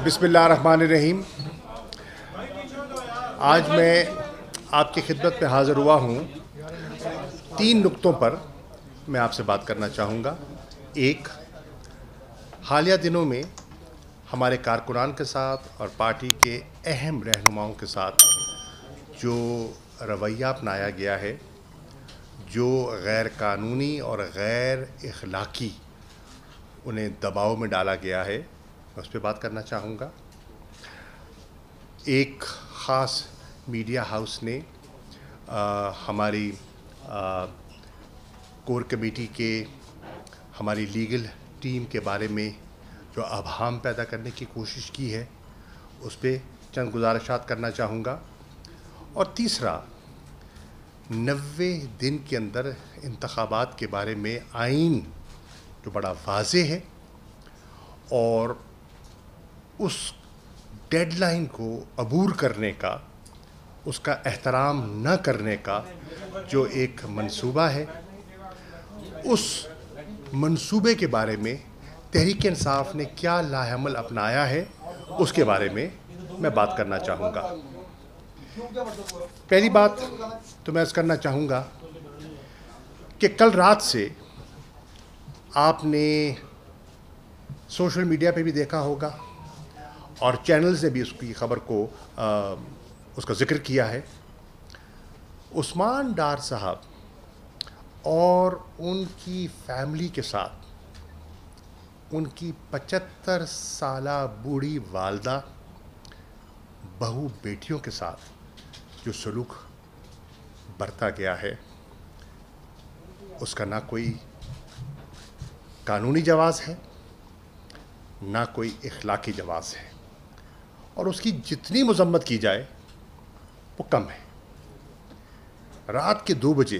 बिस्मिल्लाहिर्रहमानिर्रहीम। आज मैं आपकी खिदमत में हाज़िर हुआ हूँ। 3 नुक्तों पर मैं आपसे बात करना चाहूँगा। एक, हालिया दिनों में हमारे कारकुनान के साथ और पार्टी के अहम रहनुमाओं के साथ जो रवैया अपनाया गया है, जो गैर कानूनी और गैर इखलाकी उन्हें दबाव में डाला गया है, मैं उस पर बात करना चाहूँगा। एक ख़ास मीडिया हाउस ने हमारी कोर कमेटी के हमारी लीगल टीम के बारे में जो अभाम पैदा करने की कोशिश की है, उस पर चंद गुजारिशात करना चाहूँगा। और तीसरा, 90 दिन के अंदर इंतखाबात के बारे में आइन जो बड़ा वाज़ेह है और उस डेडलाइन को अबूर करने का, उसका एहतराम न करने का जो एक मंसूबा है, उस मंसूबे के बारे में तहरीक इंसाफ ने क्या लाएअमल अपनाया है, उसके बारे में मैं बात करना चाहूँगा। पहली बात तो मैं करना चाहूँगा कि कल रात से आपने सोशल मीडिया पे भी देखा होगा और चैनल्स ने भी उसकी ख़बर को उसका ज़िक्र किया है। उस्मान डार साहब और उनकी फैमिली के साथ उनकी 75 साला बूढ़ी वालदा, बहू बेटियों के साथ जो सलूक बरता गया है, उसका ना कोई कानूनी जवाज़ है, ना कोई इखलाकी जवाज़ है, और उसकी जितनी मज़म्मत की जाए वो कम है। रात के 2 बजे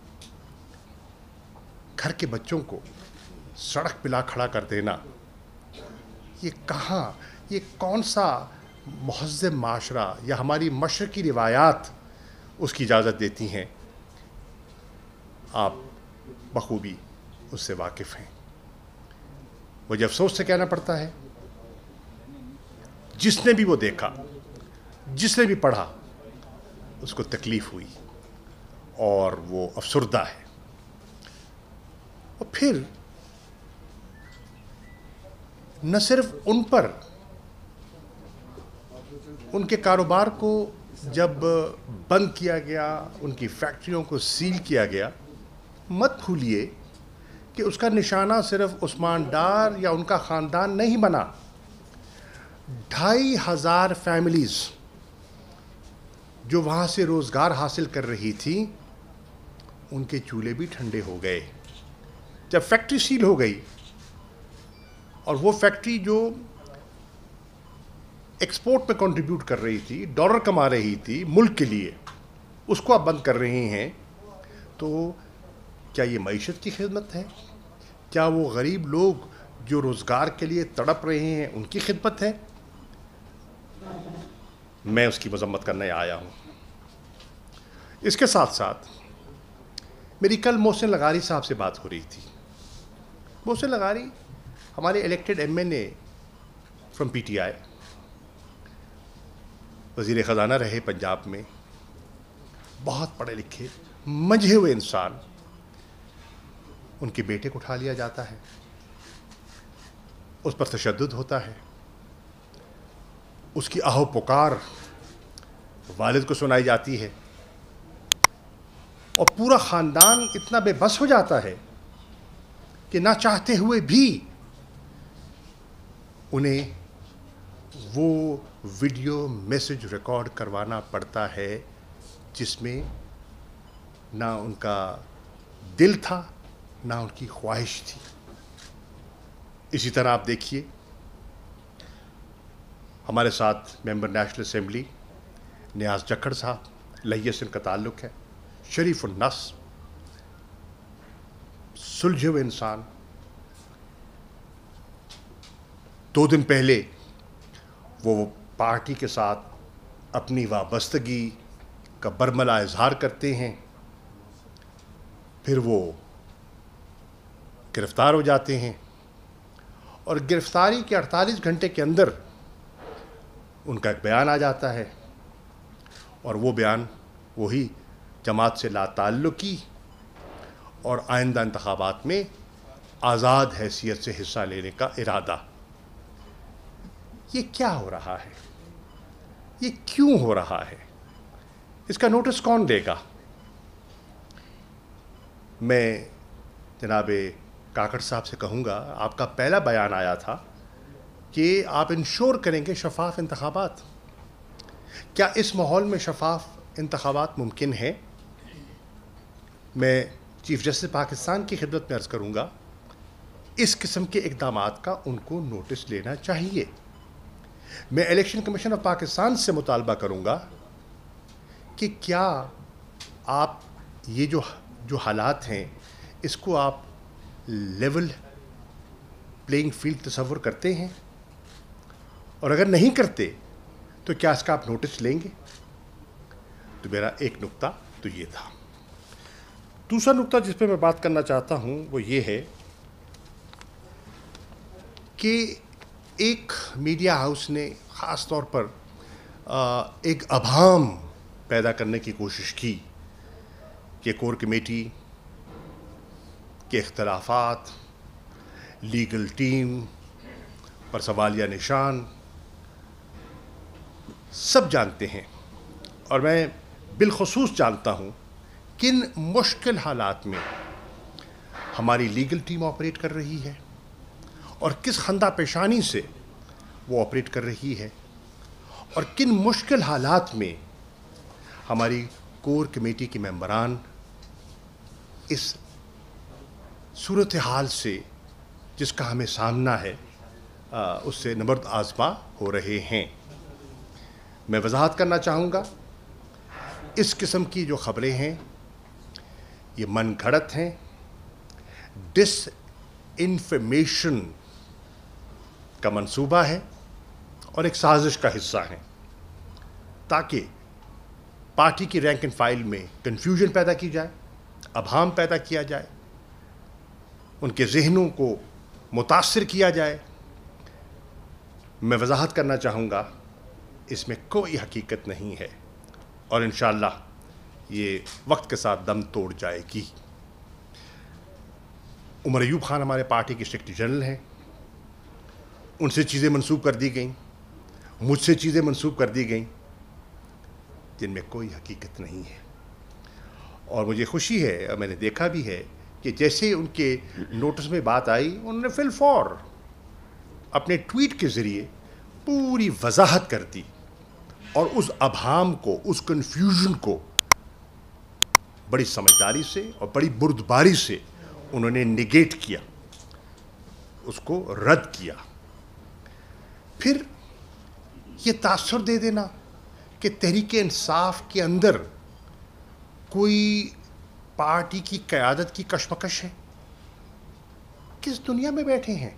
घर के बच्चों को सड़क पे ला खड़ा कर देना, ये कहाँ, ये कौन सा महज़्ज़ब माशरा या हमारी मशरक़ी रिवायात उसकी इजाज़त देती हैं? आप बखूबी उससे वाकिफ़ हैं। मुझे अफसोस से कहना पड़ता है, जिसने भी वो देखा, जिसने भी पढ़ा, उसको तकलीफ़ हुई और वो अफसुर्दा है। और फिर न सिर्फ उन पर, उनके कारोबार को जब बंद किया गया, उनकी फैक्ट्रियों को सील किया गया, मत भूलिए कि उसका निशाना सिर्फ उस्मान डार या उनका ख़ानदान नहीं बना। 2500 फैमिलीज़ जो वहाँ से रोज़गार हासिल कर रही थी, उनके चूल्हे भी ठंडे हो गए। जब फैक्ट्री सील हो गई और वो फैक्ट्री जो एक्सपोर्ट में कंट्रीब्यूट कर रही थी, डॉलर कमा रही थी मुल्क के लिए, उसको आप बंद कर रहे हैं, तो क्या ये मईशत की खिदमत है? क्या वो गरीब लोग जो रोज़गार के लिए तड़प रहे हैं, उनकी खिदमत है? मैं उसकी मज़म्मत करने आया हूँ। इसके साथ साथ मेरी कल मोहसिन लगारी साहब से बात हो रही थी। मोहसिन लगारी हमारे इलेक्टेड MNA फ्रॉम PTI, वज़ीर ख़ज़ाना रहे पंजाब में, बहुत पढ़े लिखे मंझे हुए इंसान। उनके बेटे को उठा लिया जाता है, उस पर तशद्दुद होता है, उसकी आहो पुकार वालिद को सुनाई जाती है, और पूरा ख़ानदान इतना बेबस हो जाता है कि ना चाहते हुए भी उन्हें वो वीडियो मैसेज रिकॉर्ड करवाना पड़ता है जिसमें ना उनका दिल था, ना उनकी ख्वाहिश थी। इसी तरह आप देखिए, हमारे साथ member national assembly Niaz Jakhar sahab, Layyah से इनका ताल्लुक़ है, शरीफ उन्नस, सुलझे हुए इंसान। 2 दिन पहले वो पार्टी के साथ अपनी वाबस्तगी का बरमला इजहार करते हैं, फिर वो गिरफ़्तार हो जाते हैं और गिरफ़्तारी के 48 घंटे के अंदर ان کا ایک بیان آ جاتا ہے اور وہ بیان وہی جماعت سے لا تعلقی اور آئندہ انتخابات میں آزاد حیثیت سے حصہ لینے کا ارادہ. یہ کیا ہو رہا ہے؟ یہ کیوں ہو رہا ہے؟ اس کا نوٹس کون لے گا؟ میں جناب کاکڑ صاحب سے کہوں گا، آپ کا پہلا بیان آیا تھا کہ آپ انشور کریں گے شفاف انتخابات. کیا اس ماحول میں شفاف انتخابات ممکن ہیں؟ میں چیف جسٹس پاکستان کی خدمت میں عرض کروں گا، اس قسم کے اقدامات کا ان کو نوٹس لینا چاہیے. میں الیکشن کمیشن آف پاکستان سے مطالبہ کروں گا کہ کیا آپ یہ جو حالات ہیں اس کو آپ لیول پلینگ فیلڈ تصور کرتے ہیں، اور اگر نہیں کرتے تو کیا اس کا آپ نوٹس لیں گے؟ تو میرا ایک نقطہ تو یہ تھا. دوسرا نقطہ جس پہ میں بات کرنا چاہتا ہوں وہ یہ ہے کہ ایک میڈیا ہاؤس نے خاص طور پر ایک ابہام پیدا کرنے کی کوشش کی کہ کور کمیٹی کے اختلافات، لیگل ٹیم پر سوالیہ نشان سب جانتے ہیں، اور میں بالخصوص جانتا ہوں کن مشکل حالات میں ہماری لیگل ٹیم آپریٹ کر رہی ہے اور کس خندہ پیشانی سے وہ آپریٹ کر رہی ہے، اور کن مشکل حالات میں ہماری کور کمیٹی کے ممبران اس صورتحال سے جس کا ہمیں سامنا ہے اس سے نبرد آزما ہو رہے ہیں. میں وضاحت کرنا چاہوں گا، اس قسم کی جو خبریں ہیں یہ من گھڑت ہیں، ڈس انفارمیشن کا منصوبہ ہے اور ایک سازش کا حصہ ہیں تاکہ پارٹی کی رینک اینڈ فائل میں کنفیوژن پیدا کی جائے، ابہام پیدا کیا جائے، ان کے ذہنوں کو متاثر کیا جائے. میں وضاحت کرنا چاہوں گا اس میں کوئی حقیقت نہیں ہے اور انشاءاللہ یہ وقت کے ساتھ دم توڑ جائے گی. عمر ایوب خان ہمارے پارٹی کے سیکرٹری جنرل ہیں، ان سے چیزیں منسوب کر دی گئیں، مجھ سے چیزیں منسوب کر دی گئیں جن میں کوئی حقیقت نہیں ہے. اور مجھے خوشی ہے اور میں نے دیکھا بھی ہے کہ جیسے ان کے نوٹس میں بات آئی انہوں نے فی الفور اپنے ٹویٹ کے ذریعے پوری وضاحت کر دی اور اس ابہام کو، اس کنفیوژن کو بڑی سمجھداری سے اور بڑی بردباری سے انہوں نے نگیٹ کیا، اس کو رد کیا. پھر یہ تاثر دے دینا کہ تحریک انصاف کے اندر کوئی پارٹی کی قیادت کی کشمکش ہے. کس دنیا میں بیٹھے ہیں؟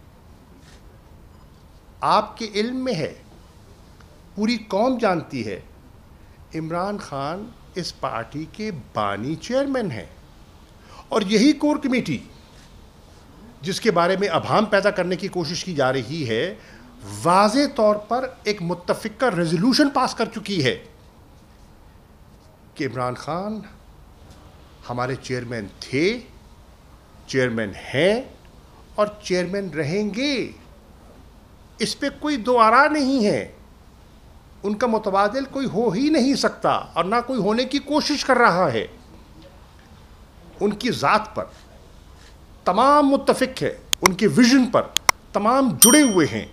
آپ کے علم میں ہے، پوری قوم جانتی ہے، عمران خان اس پارٹی کے بانی چیئرمین ہیں، اور یہی کور کمیٹی جس کے بارے میں ابہام پیدا کرنے کی کوشش کی جا رہی ہے واضح طور پر ایک متفقہ ریزولوشن پاس کر چکی ہے کہ عمران خان ہمارے چیئرمین تھے، چیئرمین ہیں اور چیئرمین رہیں گے. اس پہ کوئی دو آرا نہیں ہے، ان کا متبادل کوئی ہو ہی نہیں سکتا اور نہ کوئی ہونے کی کوشش کر رہا ہے. ان کی ذات پر تمام متفق ہے، ان کے ویژن پر تمام جڑے ہوئے ہیں،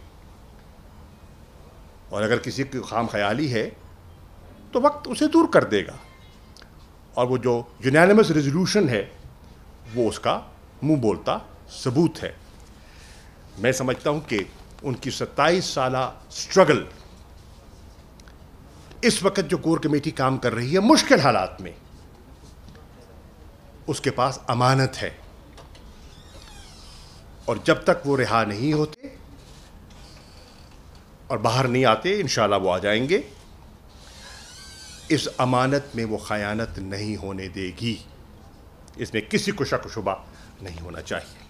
اور اگر کسی کی خام خیالی ہے تو وقت اسے دور کر دے گا. اور وہ جو یونینیمس ریزولوشن ہے وہ اس کا منہ بولتا ثبوت ہے. میں سمجھتا ہوں کہ ان کی 27 سالہ سٹرگل اس وقت جو کور کمیٹی کام کر رہی ہے مشکل حالات میں، اس کے پاس امانت ہے، اور جب تک وہ رہا نہیں ہوتے اور باہر نہیں آتے، انشاءاللہ وہ آ جائیں گے، اس امانت میں وہ خیانت نہیں ہونے دے گی. اس میں کسی کو شک و شبہ نہیں ہونا چاہیے.